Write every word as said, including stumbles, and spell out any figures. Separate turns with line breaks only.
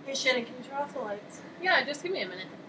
Hey Shannon, can you turn off the lights?
Yeah, just give me a minute.